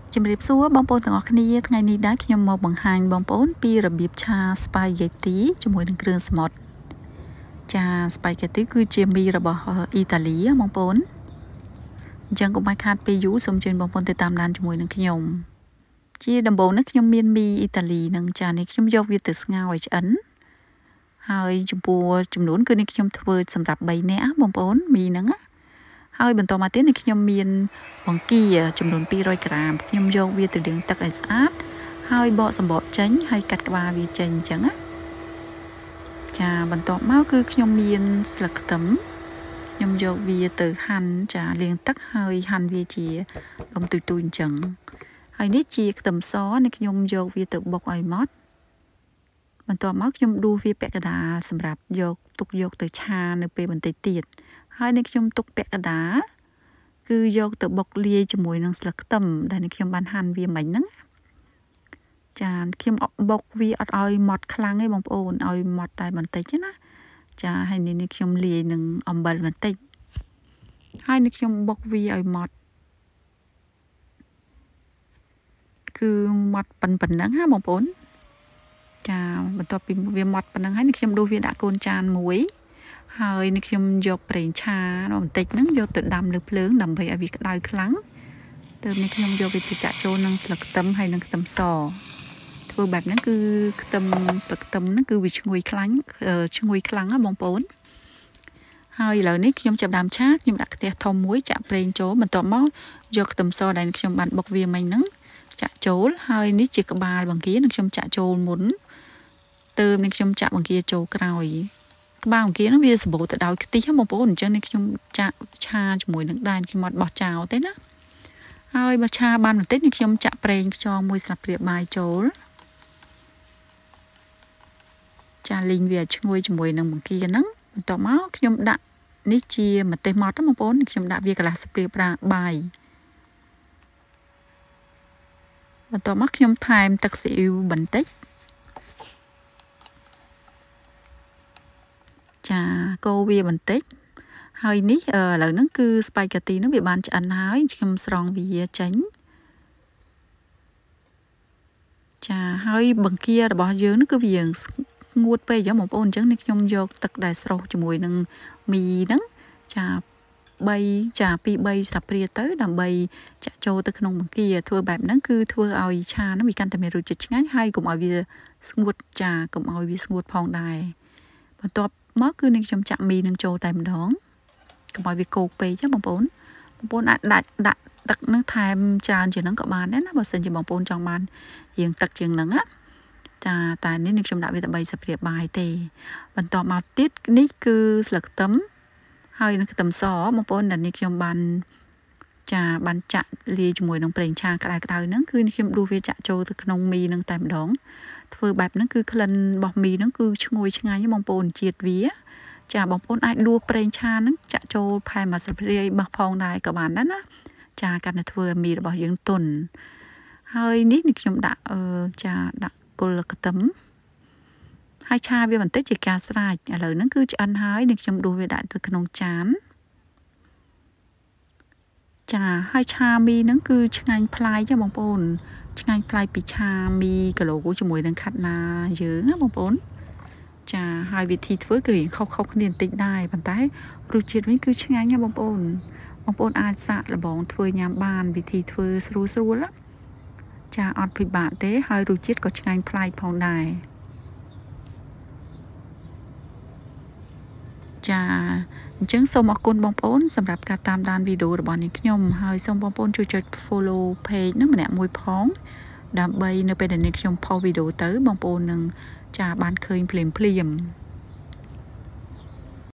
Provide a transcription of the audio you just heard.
ជំរាបសួរបងប្អូនទាំងអស់គ្នាថ្ងៃនេះដែរខ្ញុំមកបង្ហាញបងប្អូនពីរបៀបឆា spaghetti ជាមួយនឹងគ្រឿងសមុទ្រចា spaghetti គឺជាមីរបស់អ៊ីតាលីបងប្អូនអញ្ចឹងកុំឲ្យខាតពេលយូរសូមអញ្ជើញបងប្អូនទៅតាមដានជាមួយនឹងខ្ញុំជាដំបូងនេះខ្ញុំមានមីអ៊ីតាលីនឹងចានេះខ្ញុំយកវាទៅស្ងោរឲ្យឆ្អិនហើយចំពោះចំនួនគឺនេះខ្ញុំធ្វើសម្រាប់3នាក់បងប្អូនមីហ្នឹងហើយបន្តមកទៀតនេះខ្ញុំមានបង្គាចំនួន200ក្រាមខ្ញុំយកវាទៅលាងទឹកឲ្យស្អាតហើយបកសម្បកចេញហើយកាត់ក្បាលវាចេញអញ្ចឹងណាចាបន្ទាប់មកគឺខ្ញុំមានស្លឹកខ្ទឹមខ្ញុំយកវាទៅហាន់ចាលាងទឹកហើយហាន់វាជាដុំទូចៗអញ្ចឹងហើយនេះជាខ្ទឹមសនេះខ្ញុំយកវាទៅបុកឲ្យម៉ត់បន្ទាប់មកខ្ញុំដួសវាពាក់កណ្ដាលសម្រាប់យកទៅឆានៅពេលបន្តិចទៀតហើយនេះខ្ញុំទុកពាក់កណ្ដាលគឺយកទៅបុកលាយជាមួយនឹងស្លឹកខ្ទឹមដែលនេះខ្ញុំបានហាន់វាមិញហ្នឹងចាខ្ញុំបុកវាអត់ឲ្យម៉ត់ខ្លាំងទេបងប្អូនឲ្យម៉ត់តែបន្តិចណាចាហើយនេះខ្ញុំលាយនឹងអំបិលបន្តិចហើយនេះខ្ញុំបុកវាឲ្យម៉ត់គឺម៉ត់ប៉ុណ្ណឹងណាបងប្អូនចាបន្ទាប់ពីវាម៉ត់ប៉ុណ្ណឹងហើយនេះខ្ញុំដួសវាដាក់កូនចានមួយហើយនេះខ្ញុំយកប្រេងឆាបន្តិចហ្នឹងយកទៅដាំលើភ្លើងដើម្បីឲ្យវាក្តៅខ្លាំងទើបនេះខ្ញុំយកវាទៅចាក់ចូលនឹងស្លឹកខ្ទឹមហើយនឹងខ្ទឹមសធ្វើបែបហ្នឹងគឺខ្ទឹមស្លឹកខ្ទឹមហ្នឹងគឺវាឈ្ងុយខ្លាំងណាបងប្អូនហើយឥឡូវនេះខ្ញុំចាប់ដើមឆាខ្ញុំដាក់ខ្ទះធំមួយចាក់ប្រេងចូលបន្ទាប់មកយកខ្ទឹមសដែលខ្ញុំបានបុកវាមិញហ្នឹងចាក់ចូលហើយនេះជាក្បាលបង្គានឹងខ្ញុំចាក់ចូលមុនទើបនេះខ្ញុំចាក់បង្គាចូលក្រោយក្បាលបង្គាហ្នឹងវាសម្បូរទៅដោយខ្ទិះបងប្អូនអញ្ចឹងនេះខ្ញុំចាក់ឆាជាមួយនឹងដែនខ្ញុំអត់បោះចោលទេណាហើយបើឆាបានបន្តិចនេះខ្ញុំចាក់ប្រេងខ្យងមួយស្លាបព្រាបាយចូលចាលីងវាឈ្ងុយជាមួយនឹងបង្គាហ្នឹងបន្ទាប់មកខ្ញុំដាក់នេះជាម្ទេសម៉ដ្ឋបងប្អូនខ្ញុំដាក់វាកន្លះស្លាបព្រាបាយបន្ទាប់មកខ្ញុំថែមទឹកស៊ីអ៊ីវបន្តិចចាកូរវាបន្តិចហើយនេះឥឡូវហ្នឹងគឺ spaghetti ហ្នឹងវាបានឆ្អិនហើយខ្ញុំស្រង់វាចេញចាហើយបង្គារបស់យើងហ្នឹងគឺវាងួតពេកចឹងបងប្អូនអញ្ចឹងនេះខ្ញុំយកទឹកដែលស្រុះជាមួយនឹងមីហ្នឹងចា2 3ស្លាបព្រាទៅដើម្បីចាក់ចូលទៅក្នុងបង្គាធ្វើបែបហ្នឹងគឺធ្វើឲ្យឆាហ្នឹងវាកាន់តែមានរសជាតិឆ្ងាញ់ហើយកុំឲ្យវាស្ងួតចាកុំឲ្យវាស្ងួតផងដែរបន្ទាប់មកគឺនឹងខ្ញុំចាក់មីនឹងចូលតែម្ដងកុំឲ្យវាគោកពេកចាបងប្អូនអាចដាក់ទឹកនឹងថែមច្រើនជាងហ្នឹងក៏បានដែរណាបើសិនជាបងប្អូនចង់បានរៀងទឹកជាងហ្នឹងណាចាតែនេះខ្ញុំដាក់វាតែ3ស្លាបព្រាបាយទេបន្ទាប់មកទៀតនេះគឺស្លឹកខ្ទឹមហើយនឹងខ្ទឹមសបងប្អូនដែលនេះខ្ញុំបានចាក់លាយជាមួយនឹងប្រេងឆាក្តៅហ្នឹងគឺខ្ញុំដួសវាចាក់ចូលទៅក្នុងមីនឹងតែម្ដងធ្វើបែបហ្នឹងគឺក្លិនរបស់មីហ្នឹងគឺឈ្ងុយឆ្ងាញ់បងប្អូនជាតិវាចាបងប្អូនអាចដួសប្រេងឆាហ្នឹងចាក់ចូលផែមួយស្លាបព្រាបោះផងដែរក៏បានដែរណាចាកាន់តែធ្វើមីរបស់យើងទន់ហើយនេះខ្ញុំដាក់ដាក់គល់ខ្ទឹមហើយឆាវាបន្តិចជាការស្រេចឥឡូវហ្នឹងគឺឆ្អិនហើយនេះខ្ញុំដួសវាដាក់ទៅក្នុងចានចាហើយឆាមីហ្នឹងគឺឆ្ងាញ់ប្លែកចាបងប្អូនឆ្ងាញ់ប្លែកពីឆាមីគីឡូជាមួយនឹងខាត់ណាយើងណាបងប្អូនចាហើយវិធីធ្វើគឺខុសគ្នាបន្តិចដែរប៉ុន្តែរសជាតិវិញគឺឆ្ងាញ់ណាបងប្អូនអាចសាកល្បងធ្វើញ៉ាំបានវិធីធ្វើស្រួលណាចាអត់ពិបាកទេហើយរសជាតិក៏ឆ្ងាញ់ប្លែកផងដែរចាអញ្ចឹងសូមអរគុណបងប្អូនសម្រាប់ការតាមដានវីដេអូរបស់នាងខ្ញុំហើយសូមបងប្អូនជួយចុច follow page ហ្នឹងម្នាក់មួយផងដើម្បីនៅពេលដែលនាងខ្ញុំផុសវីដេអូទៅបងប្អូននឹងបានឃើញភ្លាម